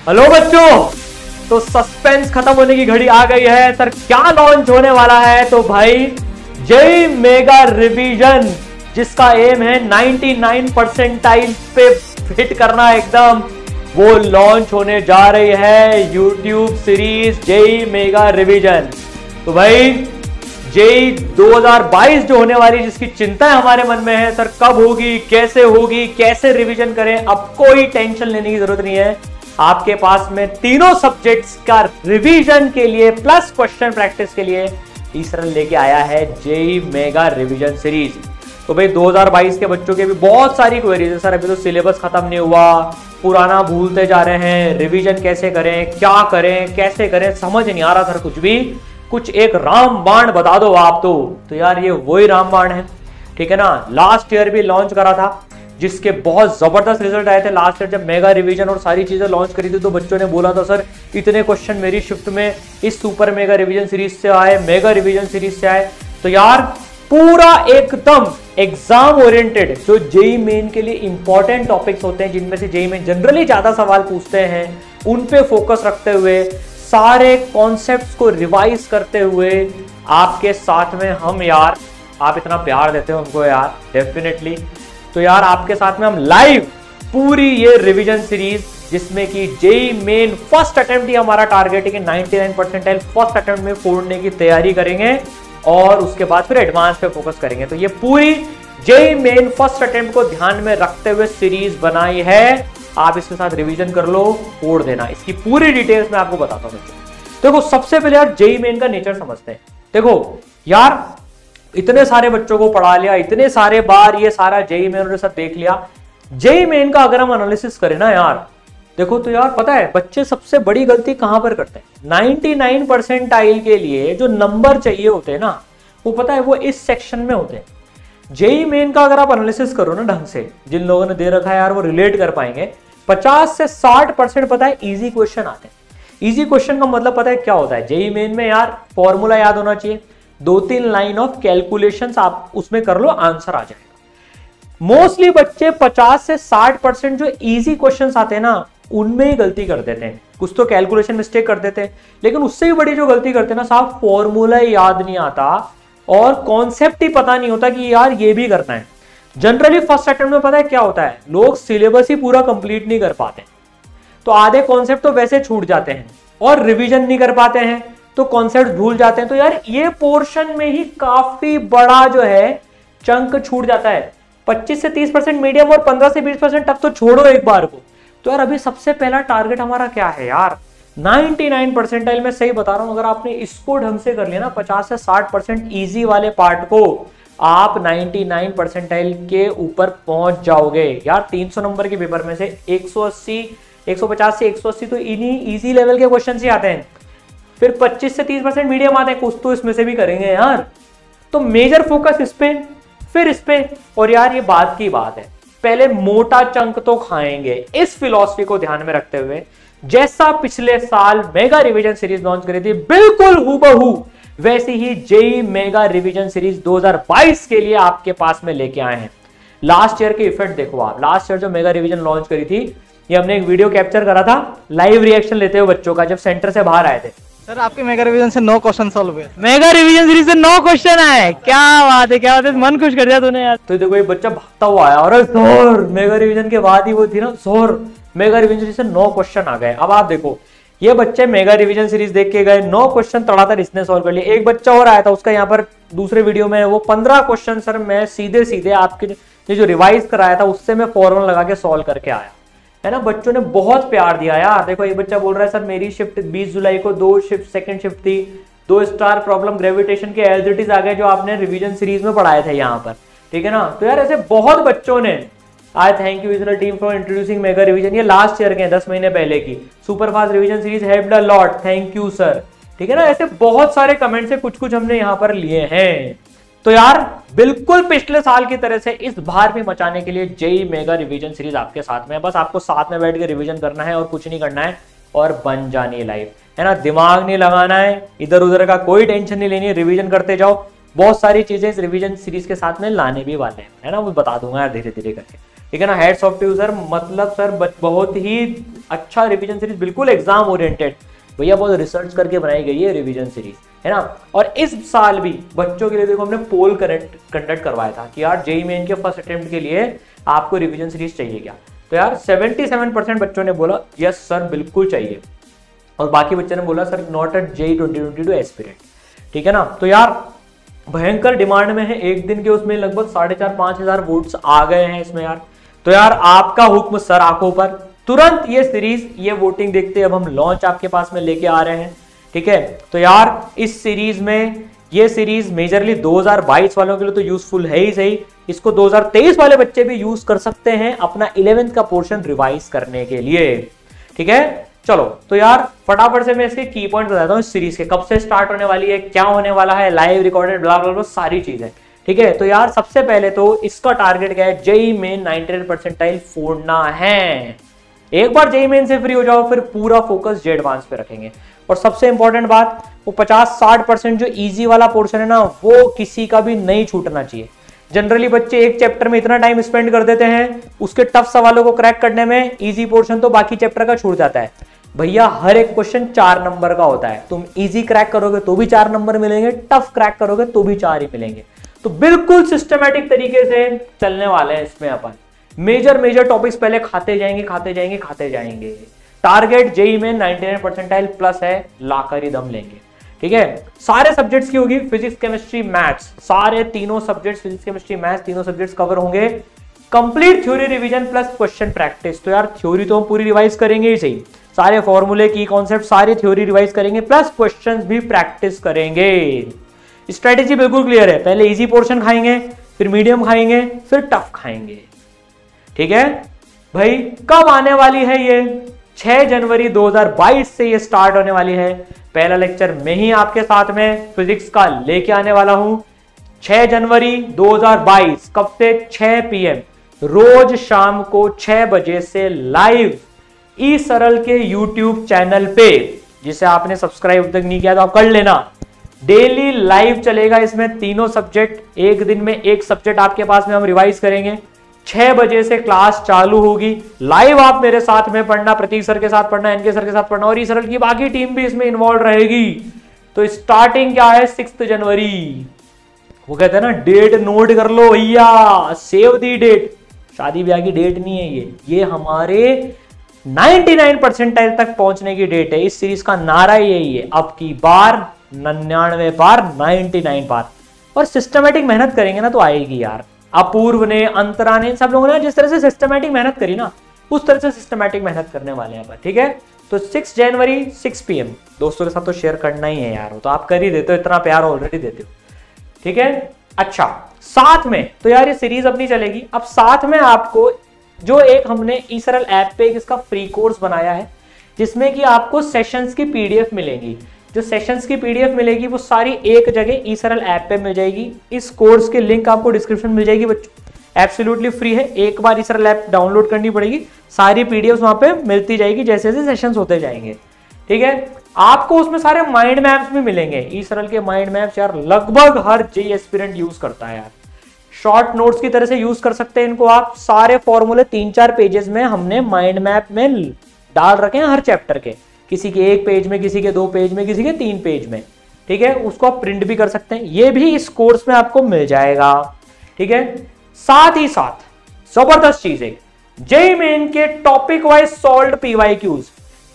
Hello बच्चों, तो suspense खत्म होने की घड़ी आ गई है। सर क्या लॉन्च होने वाला है? तो भाई जेई मेगा रिवीजन, जिसका एम है 99 परसेंटाइल पे फिट करना एकदम, वो लॉन्च होने जा रही है YouTube series JEE mega revision. तो भाई जेई 2022 जो होने वाली, जिसकी चिंता हमारे मन में है, सर कब होगी, कैसे रिवीजन करें, अब कोई टेंशन लेने की जरूरत नहीं है। आपके पास में तीनों सब्जेक्ट्स का रिवीजन के लिए प्लस क्वेश्चन प्रैक्टिस के लिए तीसरा लेके आया है जेई मेगा रिवीजन सीरीज। तो भाई 2022 के बच्चों के भी बहुत सारी क्वेरीज है। सर अभी तो सिलेबस खत्म नहीं हुआ, पुराना भूलते जा रहे हैं, रिवीजन कैसे करें, क्या करें, कैसे करें, समझ नहीं आ रहा सर कुछ भी। कुछ एक रामबाण बता दो आप। तो यार ये वही रामबाण है, ठीक है ना। लास्ट ईयर भी लॉन्च करा था, जिसके बहुत जबरदस्त रिजल्ट आए थे। लास्ट ईयर जब मेगा रिवीजन और सारी चीजें लॉन्च करी थी तो बच्चों ने बोला था सर इतने क्वेश्चन मेरी शिफ्ट में इस सुपर मेगा रिवीजन सीरीज से आए, मेगा रिवीजन सीरीज से आए। तो यार पूरा एकदम एग्जाम ओरिएंटेड, जो जेई मेन के लिए इंपॉर्टेंट टॉपिक्स होते हैं, जिनमें से जेई मेन जनरली ज्यादा सवाल पूछते हैं, उन पे फोकस रखते हुए, सारे कॉन्सेप्ट्स को रिवाइज करते हुए आपके साथ में हम, यार आप इतना प्यार देते हो हमको यार, डेफिनेटली। तो यार आपके साथ में हम लाइव पूरी ये रिवीजन सीरीज, जिसमें कि जेई मेन फर्स्ट अटेम्प्ट ही हमारा टारगेट है कि 99 परसेंटाइल फर्स्ट अटेम्प्ट में फोड़ने की तैयारी करेंगे और उसके बाद फिर एडवांस पे फोकस करेंगे। तो ये पूरी जेई मेन फर्स्ट अटेम्प्ट को ध्यान में रखते हुए सीरीज बनाई है। आप इसके साथ रिवीजन कर लो, फोड़ देना। इसकी पूरी डिटेल्स मैं आपको बताता हूं बच्चों। देखो सबसे पहले यार जेई मेन का नेचर समझते हैं। देखो यार इतने सारे बच्चों को पढ़ा लिया, इतने सारे बार ये सारा जेई मेन उन्होंने सब देख लिया। जेई मेन का अगर हम एनालिसिस करें ना यार, देखो तो यार पता है बच्चे सबसे बड़ी गलती कहां पर करते हैं। 99 परसेंटाइल के लिए जो नंबर चाहिए होते हैं ना, वो पता है वो इस सेक्शन में होते हैं। जेई मेन का अगर आप एनालिसिस करो ना ढंग से, जिन लोगों ने दे रखा है यार वो रिलेट कर पाएंगे। 50 से 60% पता है इजी क्वेश्चन आते हैं। इजी क्वेश्चन का मतलब पता है क्या होता है? जेई मेन में यार फॉर्मूला याद होना चाहिए, 2-3 लाइन ऑफ कैलकुलेशंस आप उसमें कर लो, आंसर आ जाएगा। मोस्टली बच्चे 50 से 60% जो इजी क्वेश्चंस आते हैं ना, उनमें ही गलती कर देते हैं। कुछ तो कैलकुलेशन मिस्टेक कर देते हैं, लेकिन उससे भी बड़ी जो गलती करते हैं ना साहब, फॉर्मूला याद नहीं आता और कॉन्सेप्ट ही पता नहीं होता कि यार ये भी करना है। जनरली फर्स्ट अटेम्प्ट में पता है क्या होता है, लोग सिलेबस ही पूरा कंप्लीट नहीं कर पाते, तो आधे कॉन्सेप्ट तो वैसे छूट जाते हैं और रिवीजन नहीं कर पाते हैं तो कॉन्सेप्ट भूल जाते हैं। तो यार ये पोर्शन में ही काफी बड़ा जो है चंक छूट जाता है। 25 से 30% मीडियम और 15 से 20% तब तो छोड़ो एक बार को। तो यार अभी सबसे पहला टारगेट हमारा क्या है यार, 99 परसेंटाइल में। सही बता रहा हूं, अगर आपने इसको ढंग से कर लिया ना, 50 से 60% इजी वाले पार्ट को, आप 99 परसेंटाइल के ऊपर पहुंच जाओगे यार। 300 नंबर के पेपर में से 180, 150 से 180 तो इन्हीं इजी लेवल के क्वेश्चन ही आते हैं। फिर 25 से 30% मीडियम आते हैं, कुछ तो इसमें से भी करेंगे यार। तो मेजर फोकस इस पे, फिर इस पे। और यार ये बात की बात है, पहले मोटा चंक तो खाएंगे। इस फिलॉसफी को ध्यान में रखते हुए, जैसा पिछले साल मेगा रिवीजन सीरीज लॉन्च करी थी, बिल्कुल हूबहू वैसी ही जेई मेगा रिवीजन सीरीज 2022 के लिए आपके पास में लेके आए हैं। लास्ट ईयर के इफेक्ट देखो आप। लास्ट ईयर जो मेगा रिवीजन लॉन्च करी थी, ये हमने एक वीडियो कैप्चर करा था लाइव रिएक्शन लेते हुए बच्चों का, जब सेंटर से बाहर आए थे। सर आपके मेगा रिवीजन से 9 क्वेश्चन सॉल्व हुए। मेगा रिवीजन सीरीज से 9 क्वेश्चन आए, क्या बात है, क्या बात है, मन खुश कर दिया तूने यार। तो देखो ये बच्चा भागता हुआ आया, और जोर मेगा रिवीजन के बाद ही वो थी ना, जोर मेगा रिवीजन सीरीज से 9 क्वेश्चन आ गए। अब आप देखो ये बच्चे मेगा रिवीजन सीरीज देख के गए, 9 क्वेश्चन तड़ातड़ इसने सॉल्व कर लिए। एक बच्चा और आया था, उसका यहाँ पर दूसरे वीडियो में वो 15 क्वेश्चन सर मैं सीधे आपके जो रिवाइज कराया था उससे मैं फॉर्मूला लगा के सॉल्व करके आया, है ना। बच्चों ने बहुत प्यार दिया यार। देखो ये बच्चा बोल रहा है सर मेरी शिफ्ट 20 जुलाई को 2 शिफ्ट सेकंड शिफ्ट थी, 2 स्टार प्रॉब्लम ग्रेविटेशन के एज इट इज आ गए जो आपने रिवीजन सीरीज में पढ़ाए थे यहाँ पर, ठीक है ना। तो यार ऐसे बहुत बच्चों ने, I thank you visual team for introducing mega revision. ये लास्ट ईयर के 10 महीने पहले की super fast revision series helped a lot, thank you sir, ठीक है ना। ऐसे बहुत सारे कमेंट्स है, कुछ हमने यहाँ पर लिए हैं। तो यार बिल्कुल पिछले साल की तरह से इस बार भी मचाने के लिए जेई मेगा रिवीजन सीरीज आपके साथ में है। बस आपको साथ में बैठ के रिवीजन करना है और कुछ नहीं करना है, और बन जानी है लाइव, है ना। दिमाग नहीं लगाना है, इधर उधर का कोई टेंशन नहीं लेनी है, रिवीजन करते जाओ। बहुत सारी चीजें इस रिवीजन सीरीज के साथ में लाने भी वाले हैं, है ना, वो बता दूंगा यार धीरे धीरे करके। ठीक है ना। हैट्स ऑफ टू सर, मतलब सर बहुत ही अच्छा रिवीजन सीरीज, बिल्कुल एग्जाम ओरिएंटेड भैया, बहुत रिसर्च करके बनाई गई है रिवीजन सीरीज, है ना। और इस साल भी बच्चों के लिए देखो हमने पोल कंडक्ट करवाया था कि यार जेईई मेन के फर्स्ट अटेम्प्ट के लिए आपको रिवीजन सीरीज चाहिए क्या, तो यार 77% बच्चों ने बोला यस सर बिल्कुल चाहिए, और बाकी बच्चों ने बोला sir not at JEE 2022 aspirant, ठीक है ना। तो यार भयंकर डिमांड में है, एक दिन के उसमें लगभग 4,500-5,000 वोट्स आ गए हैं इसमें यार। तो यार आपका हुक्म सर आंखों पर, तुरंत ये सीरीज, ये वोटिंग देखते अब हम लॉन्च आपके पास में लेके आ रहे हैं, ठीक है। तो यार इस सीरीज में, ये सीरीज मेजरली 2022 वालों के लिए तो यूजफुल है ही सही, इसको 2023 वाले बच्चे भी यूज कर सकते हैं अपना 11th का पोर्शन रिवाइज करने के लिए, ठीक है। चलो तो यार फटाफट से मैं इसके की पॉइंट बताता हूँ इस सीरीज के, कब से स्टार्ट होने वाली है, क्या होने वाला है, लाइव रिकॉर्डेड ब्ला ब्ला ब्ला सारी चीजें, ठीक है। तो यार सबसे पहले तो इसका टारगेट क्या है, जेईई मेन 99 परसेंटाइल फोड़ना है। एक बार जेईई मेन से फ्री हो जाओ फिर पूरा फोकस जे एडवांस पे रखेंगे। और सबसे इंपॉर्टेंट बात, वो 50-60% जो इजी वाला पोर्शन है ना, वो किसी का भी नहीं छूटना चाहिए। जनरली बच्चे एक चैप्टर में इतना टाइम स्पेंड कर देते हैं, उसके टफ सवालों को क्रैक करने में, इजी पोर्शन तो बाकी चैप्टर का छूट जाता है। भैया हर एक क्वेश्चन 4 नंबर का होता है, तुम इजी क्रैक करोगे तो भी 4 नंबर मिलेंगे, टफ क्रैक करोगे तो भी 4 ही मिलेंगे। तो बिल्कुल सिस्टमैटिक तरीके से चलने वाले हैं इसमें अपन, मेजर टॉपिक्स पहले खाते जाएंगे। टारगेट जेईई में 99 परसेंटाइल प्लस है, लाकर ही दम लेंगे, ठीक है। सारे सब्जेक्ट्स की होगी, फिजिक्स केमिस्ट्री मैथ्स, सारे तीनों सब्जेक्ट्स, फिजिक्स केमिस्ट्री मैथ्स तीनों सब्जेक्ट्स कवर होंगे। Complete theory revision plus question practice, तो यार थ्योरी तो हम पूरी रिवाइज करेंगे ही सही, सारे फॉर्मूले की कॉन्सेप्ट सारी थ्योरी रिवाइज करेंगे, प्लस क्वेश्चंस भी प्रैक्टिस करेंगे। स्ट्रेटेजी बिल्कुल क्लियर है, पहले इजी पोर्शन खाएंगे, फिर मीडियम खाएंगे, फिर टफ खाएंगे, ठीक है भाई। कब आने वाली है ये, 6 जनवरी 2022 से ये स्टार्ट होने वाली है। पहला लेक्चर मैं ही आपके साथ में फिजिक्स का लेके आने वाला हूं, 6 जनवरी 2022, कब से 6 PM, रोज शाम को 6 बजे से लाइव ई सरल के YouTube चैनल पे, जिसे आपने सब्सक्राइब तक नहीं किया तो आप कर लेना। डेली लाइव चलेगा इसमें तीनों सब्जेक्ट, एक दिन में एक सब्जेक्ट आपके पास में हम रिवाइज करेंगे। 6 बजे से क्लास चालू होगी, लाइव आप मेरे साथ में पढ़ना, प्रतीक सर के साथ पढ़ना, एनके सर के साथ पढ़ना, और ई सरल की बाकी टीम भी इसमें इन्वॉल्व रहेगी। तो स्टार्टिंग क्या है, 6 जनवरी। वो कहते हैं ना डेट नोट कर लो भैया, सेव दी डेट, शादी ब्याह की डेट नहीं है ये हमारे 99 परसेंटाइल तक पहुंचने की डेट है। इस सीरीज का नारा यही है, अब की बार 99 बार 99 बार, और सिस्टमेटिक मेहनत करेंगे ना तो आएगी यार। अपूर्व ने, अंतरा ने, सब लोगों ने जिस तरह से सिस्टमेटिक मेहनत करी ना, उस तरह से सिस्टमेटिक मेहनत करने वाले हैं, ठीक है। तो 6 जनवरी 6 PM, दोस्तों के साथ तो शेयर करना ही है यार, तो आप कर ही देते हो, इतना प्यार ऑलरेडी देते हो, ठीक है। अच्छा साथ में तो यार ये सीरीज अपनी चलेगी। अब साथ में आपको जो एक हमने ई सरल ऐप पे एक इसका फ्री कोर्स बनाया है, जिसमें कि आपको सेशंस की PDF मिलेंगी। जो सेशंस की PDF मिलेगी वो सारी एक जगह ई सरल ऐप पे मिल जाएगी। इस कोर्स की लिंक आपको डिस्क्रिप्शन मिल जाएगी बच्चों, एब्सोल्युटली फ्री है, एक बार ई सरल ऐप डाउनलोड करनी पड़ेगी, सारी PDFs वहां पे मिलती जाएगी जैसे जैसे सेशंस होते जाएंगे, ठीक है। आपको उसमें सारे माइंड मैप्स भी मिलेंगे, ई सरल के माइंड मैप्स यार लगभग हर जेईई एस्पिरेंट यूज करता है यार, शॉर्ट नोट्स की तरह से यूज कर सकते हैं इनको आप। सारे फॉर्मूले 3-4 पेजेस में हमने माइंड मैप में डाल रखे हैं हर चैप्टर के, किसी के 1 पेज में, किसी के 2 पेज में, किसी के 3 पेज में, ठीक है। उसको आप प्रिंट भी कर सकते हैं, ये भी इस कोर्स में आपको मिल जाएगा, ठीक है। साथ ही साथ जबरदस्त चीज है, जेईई मेन के टॉपिक वाइज सॉल्व्ड PYQs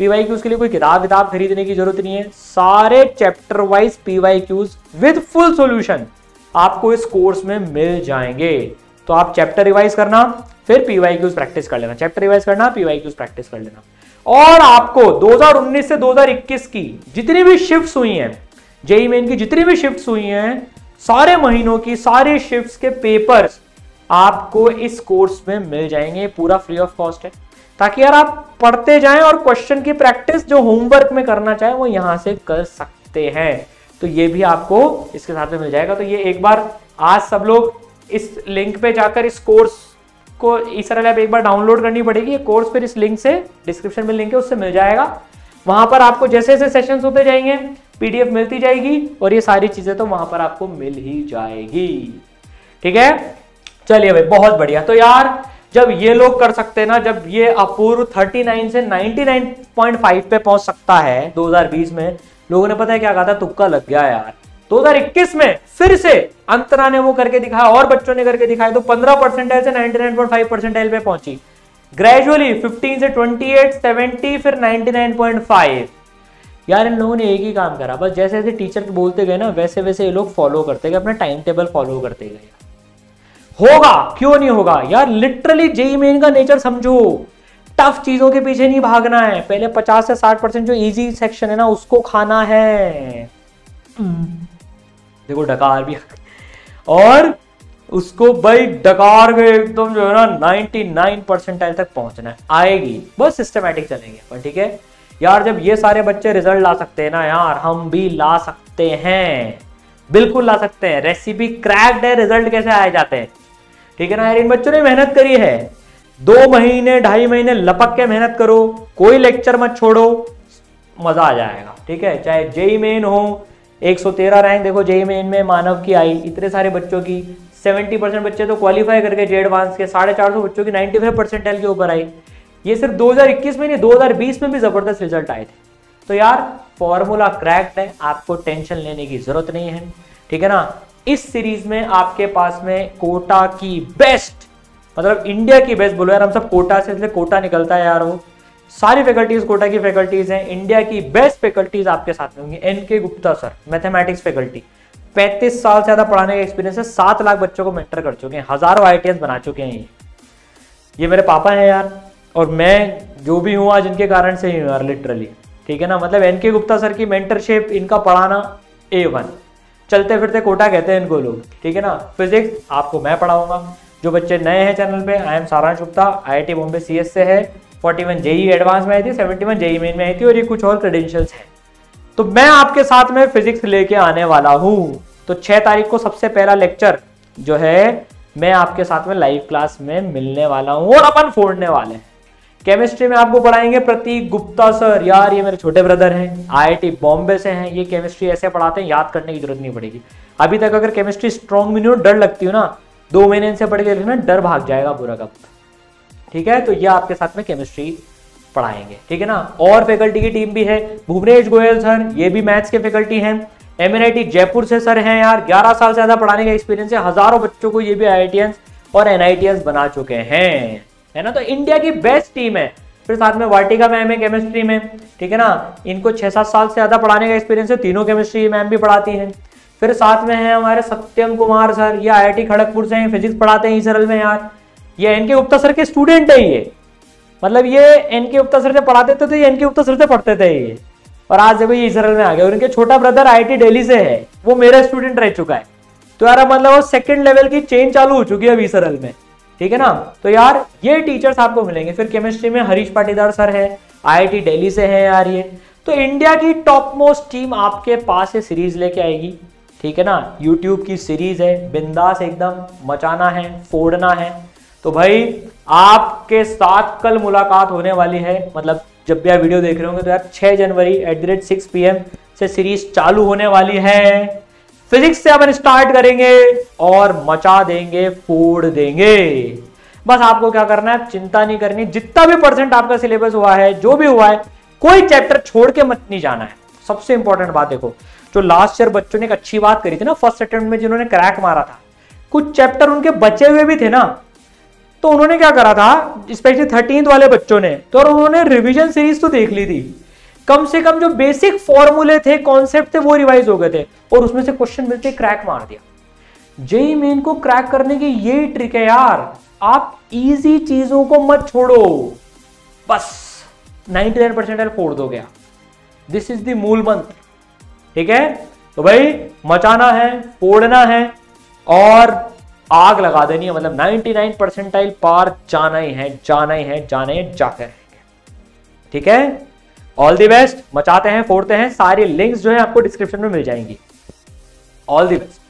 के लिए कोई किताब खरीदने की जरूरत नहीं है, सारे chapter wise PYQs with full solution आपको इस कोर्स में मिल जाएंगे। तो आप चैप्टर रिवाइज करना, फिर PYQs प्रैक्टिस कर लेना, चैप्टर रिवाइज करना, PYQs प्रैक्टिस कर लेना। और आपको 2019 से 2021 की जितनी भी शिफ्ट्स हुई हैं, जेईई मेन की जितनी भी शिफ्ट्स हुई हैं, सारे महीनों की सारी शिफ्ट्स के पेपर्स आपको इस कोर्स में मिल जाएंगे, पूरा फ्री ऑफ कॉस्ट है, ताकि यार आप पढ़ते जाएं और क्वेश्चन की प्रैक्टिस जो होमवर्क में करना चाहे वो यहां से कर सकते हैं। तो ये भी आपको इसके साथ में मिल जाएगा। तो ये एक बार आज सब लोग इस लिंक पे जाकर इस कोर्स को ई सरल ऐप एक बार डाउनलोड करनी पड़ेगी, ये कोर्स फिर इस लिंक से, डिस्क्रिप्शन में लिंक है उससे मिल जाएगा। वहां पर आपको जैसे जैसे सेशंस होते जाएंगे PDF मिलती जाएगी, और ये सारी चीजें तो वहां पर आपको मिल ही जाएगी, ठीक है। चलिए भाई बहुत बढ़िया। तो यार जब ये लोग कर सकते हैं ना, जब ये अपूर्व 39 से 99.5 पे पहुंच सकता है 2020 में, लोगों ने पता है क्या कहा था, तुक्का लग गया यार। 2021 में फिर से अंतरा ने वो करके दिखाया और बच्चों ने करके दिखाया, तो 15% से 99.5% पे पहुंची, ग्रेजुअली 15 से 28, 70, फिर 99.5। यार इन लोगों ने एक ही काम करा, बस जैसे जैसे टीचर बोलते गए ना वैसे वैसे ये लोग फॉलो करते गए, अपना टाइम टेबल फॉलो करते गए। होगा, क्यों नहीं होगा यार। लिटरली जेईई मेन का नेचर समझो, टफ चीजों के पीछे नहीं भागना है, पहले 50 से 60% जो इजी सेक्शन है ना उसको खाना है। देखो डकार भी और उसको भाई डकार के एकदम जो है ना 99% तक पहुंचना है, आएगी, बस सिस्टमैटिक चलेंगे पर। ठीक है यार, जब ये सारे बच्चे रिजल्ट ला सकते हैं ना यार, हम भी ला सकते हैं, बिल्कुल ला सकते हैं। रेसिपी क्रैक्ड है, रिजल्ट कैसे आए जाते हैं। ठीक है ना यार, इन बच्चों ने मेहनत करी है, 2 महीने 2.5 महीने लपक के मेहनत करो, कोई लेक्चर मत छोड़ो, मजा आ जाएगा। ठीक है, चाहे जेईई मेन हो, 113 रैंक देखो जेईई मेन में मानव की आई, इतने सारे बच्चों की 70% बच्चे तो क्वालिफाई करके जे एडवांस के, 450 बच्चों की 95% के ऊपर आई। ये सिर्फ 2021 में नहीं, 2020 में भी जबरदस्त रिजल्ट आए थे। तो यार फॉर्मूला क्रैक्ड है, आपको टेंशन लेने की जरूरत नहीं है। ठीक है ना, इस सीरीज में आपके पास में कोटा की बेस्ट, मतलब इंडिया की बेस्ट, बोलो यार हम सब कोटा से, इसलिए कोटा निकलता है यार, वो सारी फैकल्टीज कोटा की फैकल्टीज हैं। इंडिया की बेस्ट फैकल्टीज आपके साथ में होंगी। N K Gupta sir, mathematics faculty, 35 साल से ज्यादा पढ़ाने का एक्सपीरियंस है, 7 लाख बच्चों को मेंटर कर चुके हैं, हजारों IITians बना चुके हैं। ये मेरे पापा हैं यार, और मैं जो भी हूँ आज इनके कारण से ही हूँ यार, लिटरली। ठीक है ना, मतलब एनके गुप्ता सर की मेंटरशिप, इनका पढ़ाना A1, चलते फिरते कोटा कहते हैं इनको लोग। ठीक है ना, फिजिक्स आपको मैं पढ़ाऊंगा। जो बच्चे नए हैं चैनल पे, आई एम सारांश गुप्ता, IIT बॉम्बे CS से है, 41 जेईई एडवांस में आई थी, 71 जेईई मेन में आई थी, और ये कुछ और क्रेडेंशियल्स हैं। तो मैं आपके साथ में फिजिक्स लेके आने वाला हूँ। तो 6 तारीख को सबसे पहला लेक्चर जो है मैं आपके साथ में लाइव क्लास में मिलने वाला हूँ, और अपन फोड़ने वाले हैं। केमिस्ट्री में आपको पढ़ाएंगे प्रतीक गुप्ता सर, यार ये मेरे छोटे ब्रदर हैं, IIT बॉम्बे से हैं। ये केमिस्ट्री ऐसे पढ़ाते हैं, याद करने की जरूरत नहीं पड़ेगी। अभी तक अगर केमिस्ट्री स्ट्रॉन्ग भी नहीं हो, डर लगती हो ना, 2 महीने इनसे पढ़ के लिखना, डर भाग जाएगा पूरा का पूरा। ठीक है, तो ये आपके साथ में केमिस्ट्री पढ़ाएंगे। ठीक है ना, और फैकल्टी की टीम भी है, भुवनेश गोयल सर, ये भी मैथ्स के फैकल्टी हैं। MNIT जयपुर से सर हैं यार, 11 साल से ज्यादा पढ़ाने का एक्सपीरियंस है, हजारों बच्चों को ये भी IITians और NITians बना चुके हैं, है ना। तो इंडिया की बेस्ट टीम है। फिर साथ में वाटिका मैम है केमिस्ट्री में। ठीक है ना, इनको 6-7 साल से ज्यादा पढ़ाने का एक्सपीरियंस है, तीनों केमिस्ट्री मैम भी पढ़ाती हैं। फिर साथ में है हमारे सत्यम कुमार सर, ये IIT खड़गपुर से हैं, फिजिक्स पढ़ाते हैं इसरल में यार। ये एनके गुप्ता सर के स्टूडेंट है ये, मतलब ये एनके गुप्ता सर से पढ़ाते थे तो ये एनके गुप्ता सर से पढ़ते थे ये, और आज जब ये इसरल में आ गए। और इनके छोटा ब्रदर IIT दिल्ली से है, वो मेरा स्टूडेंट रह चुका है। तो यार मतलब वो 2nd लेवल की चेन चालू हो चुकी है अभी इसरल में। ठीक है ना, तो यार ये टीचर्स आपको मिलेंगे। फिर केमिस्ट्री में हरीश पाटीदार सर है, IIT दिल्ली से है यार ये। तो इंडिया की टॉप मोस्ट टीम आपके पास ये सीरीज लेके आएगी। ठीक है ना, यूट्यूब की सीरीज है, बिंदास एकदम मचाना है, फोड़ना है। तो भाई आपके साथ कल मुलाकात होने वाली है, मतलब जब भी आप वीडियो देख रहे होंगे तो यार 6 जनवरी @6 PM से सीरीज चालू होने वाली है। फिजिक्स से अपन स्टार्ट करेंगे और मचा देंगे, फोड़ देंगे। बस आपको क्या करना है, चिंता नहीं करनी, जितना भी % आपका सिलेबस हुआ है, जो भी हुआ है, कोई चैप्टर छोड़ के मत नहीं जाना है। सबसे इंपॉर्टेंट बात देखो, जो लास्ट ईयर बच्चों ने एक अच्छी बात करी थी ना, फर्स्ट अटेम्प्ट में जिन्होंने क्रैक मारा था, कुछ चैप्टर उनके बचे हुए भी थे ना, तो उन्होंने क्या करा था, स्पेशली 13th वाले बच्चों ने, तो उन्होंने रिवीजन सीरीज तो देख ली थी, कम से कम जो बेसिक फॉर्मूले थे, कॉन्सेप्ट थे, वो रिवाइज हो गए थे, और उसमें से क्वेश्चन मिलते क्रैक मार दिया। जेईई मेन को क्रैक करने की यही ट्रिक है यार, आप इजी चीजों को मत छोड़ो, बस 99% फोड़ दो गया। दिस इज द मूल मंत्र। ठीक है, तो भाई मचाना है, फोड़ना है और आग लगा देनी है, मतलब 99% पार जाना ही है, जाना ही है, जाना ही जाकर रहेंगे। ठीक है, ऑल द बेस्ट, मचाते हैं, फोड़ते हैं। सारी लिंक्स जो है आपको डिस्क्रिप्शन में मिल जाएंगी। All the best.